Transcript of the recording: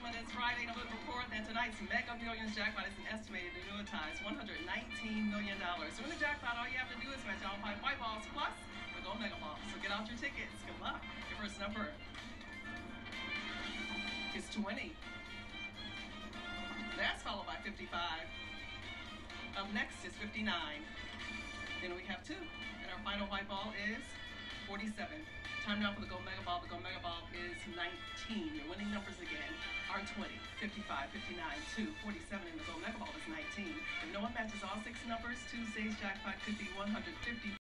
gentlemen, it's Friday, November 4th, and tonight's Mega Millions jackpot is an estimated annuitized $119 million. So in the jackpot, all you have to do is match all 5 white balls plus the gold mega ball. So get out your tickets. Good luck. Your first number is 20. That's followed by 55. Up next is 59. Then we have 2. And our final white ball is 47. Time now for the gold mega ball. The gold mega ball is 19. Your winning numbers again are 20, 55, 59, 2, 47, and the gold mega ball is 19. If no one matches all 6 numbers, Tuesday's jackpot could be 150.